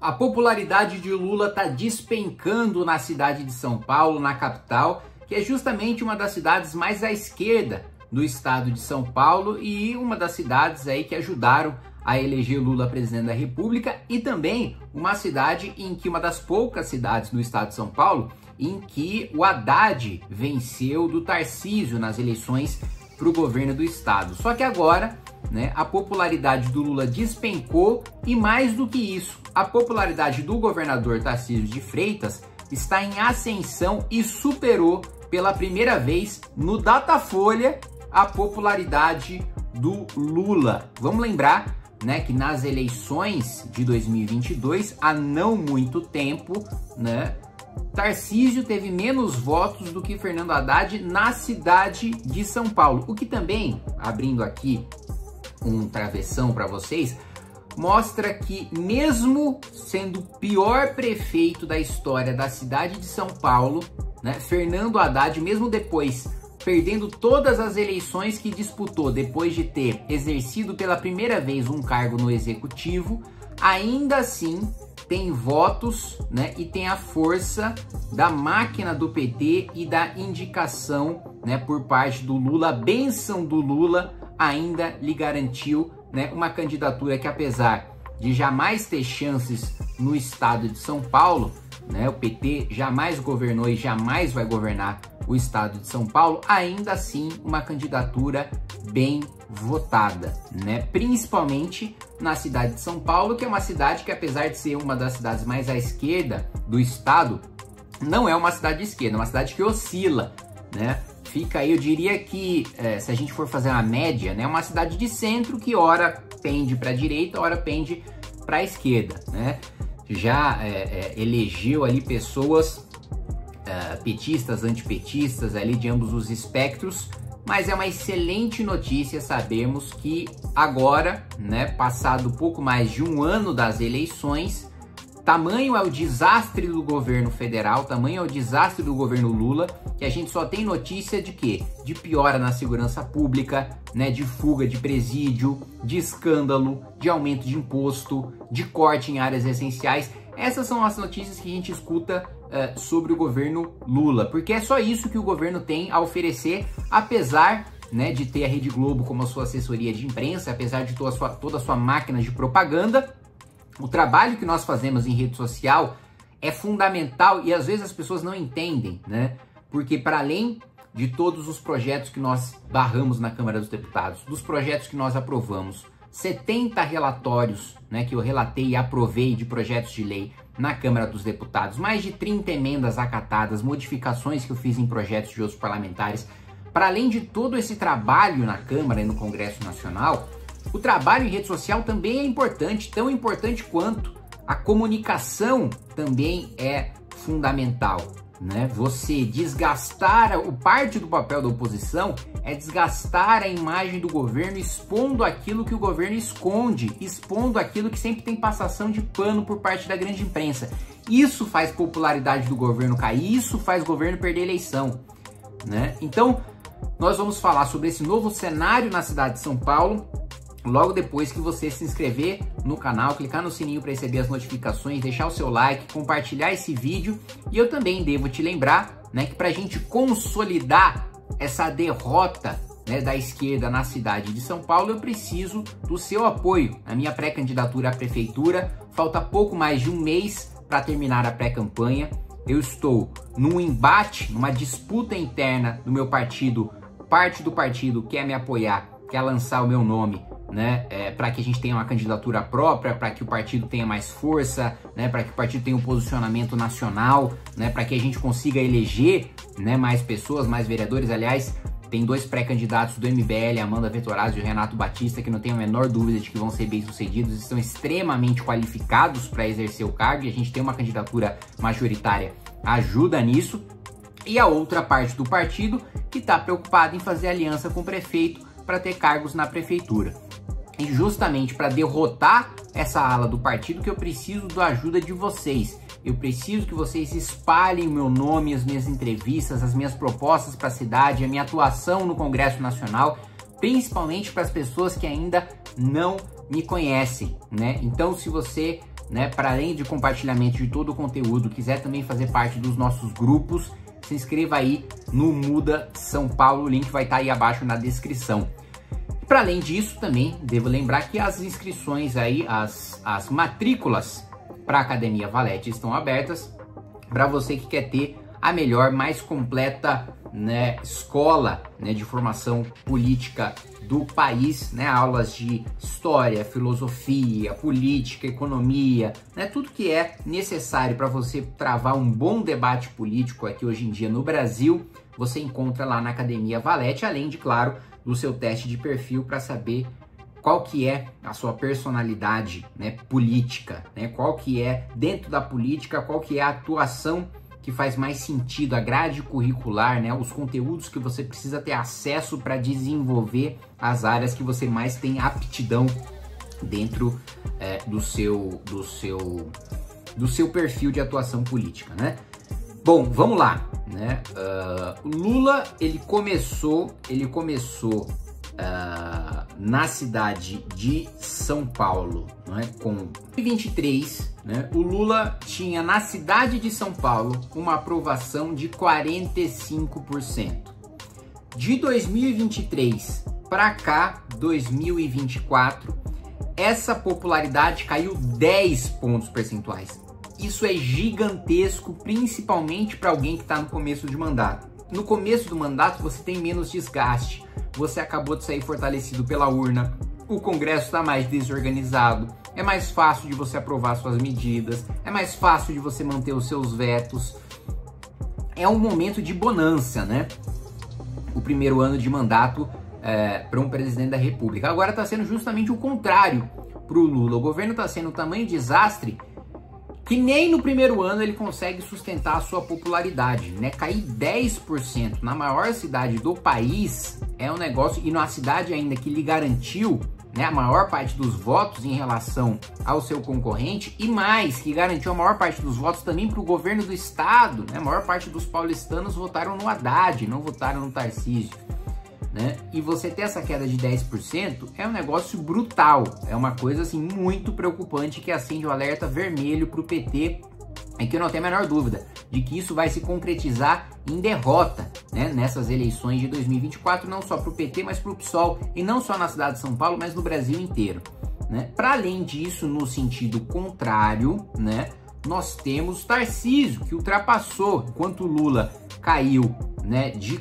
A popularidade de Lula está despencando na cidade de São Paulo, na capital, que é justamente uma das cidades mais à esquerda do estado de São Paulo e uma das cidades aí que ajudaram a eleger Lula presidente da República, e também uma cidade em que, uma das poucas cidades no estado de São Paulo, em que o Haddad venceu do Tarcísio nas eleições para o governo do estado. Só que agora, né, a popularidade do Lula despencou e, mais do que isso, a popularidade do governador Tarcísio de Freitas está em ascensão e superou pela primeira vez no Datafolha a popularidade do Lula. Vamos lembrar, né, que nas eleições de 2022, há não muito tempo, né, Tarcísio teve menos votos do que Fernando Haddad na cidade de São Paulo. O que também, abrindo aqui um travessão para vocês, mostra que mesmo sendo o pior prefeito da história da cidade de São Paulo, né, Fernando Haddad, mesmo depois perdendo todas as eleições que disputou, depois de ter exercido pela primeira vez um cargo no executivo, ainda assim tem votos, né, e tem a força da máquina do PT e da indicação, né, por parte do Lula. A bênção do Lula ainda lhe garantiu, né, uma candidatura que, apesar de jamais ter chances no estado de São Paulo, né, o PT jamais governou e jamais vai governar o estado de São Paulo, ainda assim uma candidatura bem votada, né? Principalmente na cidade de São Paulo, que é uma cidade que, apesar de ser uma das cidades mais à esquerda do estado, não é uma cidade de esquerda, é uma cidade que oscila, né? Fica aí, eu diria que, se a gente for fazer uma média, né, uma cidade de centro que ora pende para a direita, ora pende para a esquerda, né? Já elegeu ali pessoas petistas, antipetistas, ali de ambos os espectros, mas é uma excelente notícia sabermos que agora, né, passado pouco mais de um ano das eleições, tamanho é o desastre do governo federal, tamanho é o desastre do governo Lula, que a gente só tem notícia de quê? De piora na segurança pública, né, de fuga de presídio, de escândalo, de aumento de imposto, de corte em áreas essenciais. Essas são as notícias que a gente escuta sobre o governo Lula, porque é só isso que o governo tem a oferecer, apesar, né, de ter a Rede Globo como a sua assessoria de imprensa, apesar de toda a sua máquina de propaganda. O trabalho que nós fazemos em rede social é fundamental e às vezes as pessoas não entendem, né? Porque para além de todos os projetos que nós barramos na Câmara dos Deputados, dos projetos que nós aprovamos, 70 relatórios, né, que eu relatei e aprovei de projetos de lei na Câmara dos Deputados, mais de 30 emendas acatadas, modificações que eu fiz em projetos de outros parlamentares. Para além de todo esse trabalho na Câmara e no Congresso Nacional, o trabalho em rede social também é importante, tão importante quanto a comunicação também é fundamental, né? Você desgastar, parte do papel da oposição é desgastar a imagem do governo, expondo aquilo que o governo esconde, expondo aquilo que sempre tem passação de pano por parte da grande imprensa. Isso faz popularidade do governo cair, isso faz o governo perder a eleição, né? Então, nós vamos falar sobre esse novo cenário na cidade de São Paulo, logo depois que você se inscrever no canal, clicar no sininho para receber as notificações, deixar o seu like, compartilhar esse vídeo. E eu também devo te lembrar, né, que para a gente consolidar essa derrota, né, da esquerda na cidade de São Paulo, eu preciso do seu apoio. A minha pré-candidatura à prefeitura, falta pouco mais de um mês para terminar a pré-campanha. Eu estou num embate, numa disputa interna do meu partido, parte do partido quer me apoiar, quer lançar o meu nome, né, para que a gente tenha uma candidatura própria, para que o partido tenha mais força, né, para que o partido tenha um posicionamento nacional, né, para que a gente consiga eleger, né, mais pessoas, mais vereadores. Aliás, tem dois pré-candidatos do MBL, Amanda Vettorazzi e o Renato Batista, que não tenho a menor dúvida de que vão ser bem-sucedidos, estão extremamente qualificados para exercer o cargo, e a gente tem uma candidatura majoritária ajuda nisso. E a outra parte do partido que está preocupada em fazer aliança com o prefeito para ter cargos na prefeitura. E justamente para derrotar essa ala do partido que eu preciso da ajuda de vocês. Eu preciso que vocês espalhem o meu nome, as minhas entrevistas, as minhas propostas para a cidade, a minha atuação no Congresso Nacional, principalmente para as pessoas que ainda não me conhecem, né? Então, se você né, para além de compartilhamento de todo o conteúdo, quiser também fazer parte dos nossos grupos, se inscreva aí no Muda São Paulo, o link vai estar aí abaixo na descrição. Para além disso, também devo lembrar que as inscrições aí, as matrículas para a Academia Valete estão abertas para você que quer ter a melhor, mais completa, né, escola, né, de formação política do país, né, aulas de história, filosofia, política, economia, né, tudo que é necessário para você travar um bom debate político aqui hoje em dia no Brasil, você encontra lá na Academia Valete, além de, claro, do seu teste de perfil para saber qual que é a sua personalidade, né, política, né, qual que é, dentro da política, qual que é a atuação que faz mais sentido, a grade curricular, né, os conteúdos que você precisa ter acesso para desenvolver as áreas que você mais tem aptidão dentro do seu perfil de atuação política, né? Bom, vamos lá, né? O Lula, ele começou na cidade de São Paulo, né, com 2023, né, o Lula tinha na cidade de São Paulo uma aprovação de 45%. De 2023 para cá, 2024, essa popularidade caiu 10 pontos percentuais. Isso é gigantesco, principalmente para alguém que está no começo de mandato. No começo do mandato você tem menos desgaste, você acabou de sair fortalecido pela urna, o Congresso está mais desorganizado, é mais fácil de você aprovar suas medidas, é mais fácil de você manter os seus vetos. É um momento de bonança, né? O primeiro ano de mandato para um presidente da República. Agora está sendo justamente o contrário para o Lula. O governo está sendo um tamanho desastre que nem no primeiro ano ele consegue sustentar a sua popularidade, né? Cair 10% na maior cidade do país é um negócio, e numa cidade ainda que lhe garantiu, né, a maior parte dos votos em relação ao seu concorrente, e mais, que garantiu a maior parte dos votos também para o governo do estado, né? A maior parte dos paulistanos votaram no Haddad, não votaram no Tarcísio, né? E você ter essa queda de 10% é um negócio brutal, é uma coisa assim muito preocupante que acende o alerta vermelho para o PT, e que eu não tenho a menor dúvida de que isso vai se concretizar em derrota, né, nessas eleições de 2024, não só para o PT, mas para o PSOL, e não só na cidade de São Paulo, mas no Brasil inteiro, né? Para além disso, no sentido contrário, né, nós temos Tarcísio, que ultrapassou, enquanto o Lula caiu, né, de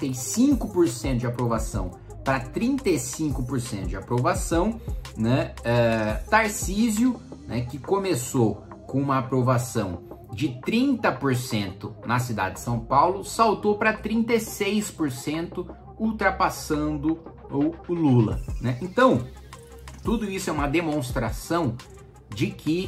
45% de aprovação para 35% de aprovação, né? Tarcísio, né, que começou com uma aprovação de 30% na cidade de São Paulo, saltou para 36%, ultrapassando o Lula, né? Então, tudo isso é uma demonstração de que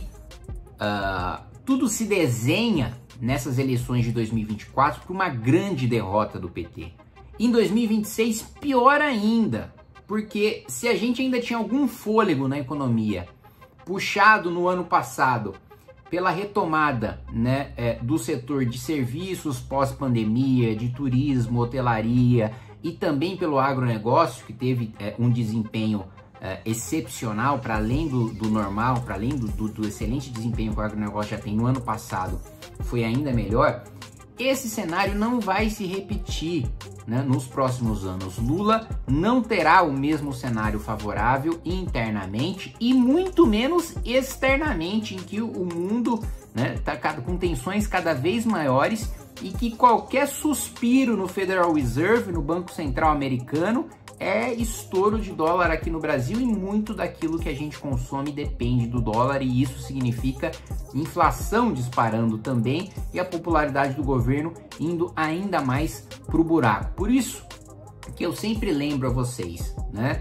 tudo se desenha nessas eleições de 2024 para uma grande derrota do PT. Em 2026, pior ainda, porque se a gente ainda tinha algum fôlego na economia, puxado no ano passado pela retomada, né, do setor de serviços pós-pandemia, de turismo, hotelaria, e também pelo agronegócio, que teve um desempenho excepcional, para além do normal, para além do excelente desempenho que o agronegócio já tem no ano passado, foi ainda melhor. Esse cenário não vai se repetir, né, nos próximos anos. Lula não terá o mesmo cenário favorável internamente e muito menos externamente, em que o mundo, né, tá com tensões cada vez maiores, e que qualquer suspiro no Federal Reserve, no Banco Central americano, é estouro de dólar aqui no Brasil, e muito daquilo que a gente consome depende do dólar, e isso significa inflação disparando também e a popularidade do governo indo ainda mais para o buraco. Por isso que eu sempre lembro a vocês, né?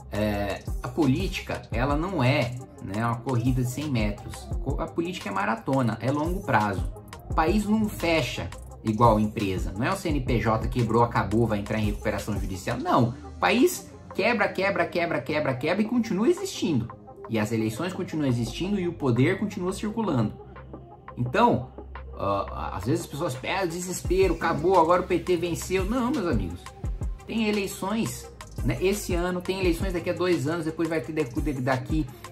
A política, ela não é, né, uma corrida de 100 metros. A política é maratona, é longo prazo. O país não fecha igual empresa. Não é o CNPJ quebrou, acabou, vai entrar em recuperação judicial. Não. O país quebra e continua existindo. E as eleições continuam existindo e o poder continua circulando. Então, às vezes as pessoas pedem desespero, acabou, agora o PT venceu. Não, meus amigos. Tem eleições, né, esse ano, tem eleições daqui a 2 anos, depois vai ter daqui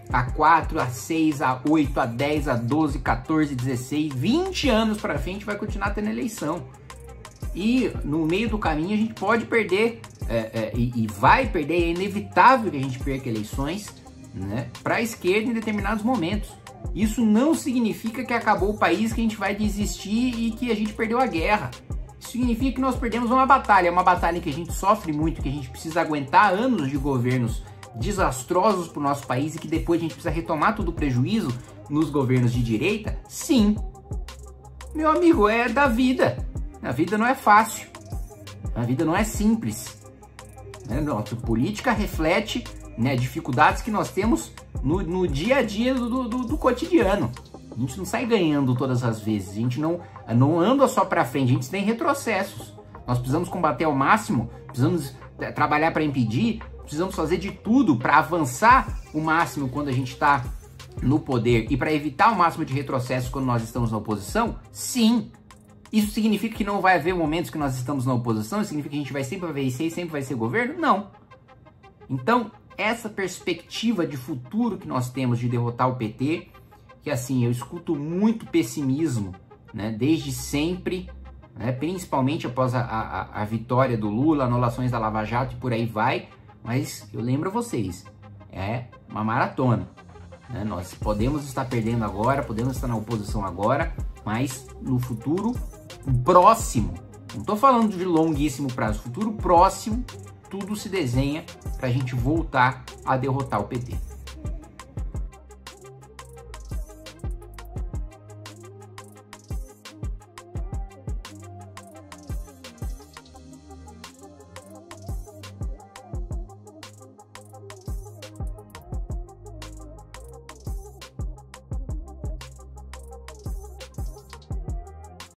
a 4, a 6, a 8, a 10, a 12, 14, 16, 20 anos para frente vai continuar tendo eleição. E no meio do caminho a gente pode perder, e vai perder, é inevitável que a gente perca eleições, né, para a esquerda em determinados momentos. Isso não significa que acabou o país, que a gente vai desistir e que a gente perdeu a guerra. Isso significa que nós perdemos uma batalha que a gente sofre muito, que a gente precisa aguentar anos de governos desastrosos para o nosso país e que depois a gente precisa retomar todo o prejuízo nos governos de direita. Sim, meu amigo, é da vida. A vida não é fácil, a vida não é simples. Nossa política reflete, né, dificuldades que nós temos no dia a dia do cotidiano. A gente não sai ganhando todas as vezes, a gente não anda só para frente, a gente tem retrocessos. Nós precisamos combater ao máximo, precisamos trabalhar para impedir, precisamos fazer de tudo para avançar o máximo quando a gente está no poder e para evitar o máximo de retrocessos quando nós estamos na oposição. Sim. Isso significa que não vai haver momentos que nós estamos na oposição? Isso significa que a gente vai sempre vencer e sempre vai ser governo? Não. Então, essa perspectiva de futuro que nós temos de derrotar o PT, que assim, eu escuto muito pessimismo, né, desde sempre, né, principalmente após a vitória do Lula, anulações da Lava Jato e por aí vai, mas eu lembro a vocês, é uma maratona. Né? Nós podemos estar perdendo agora, podemos estar na oposição agora, mas no futuro próximo, não estou falando de longuíssimo prazo, futuro próximo, tudo se desenha para a gente voltar a derrotar o PT.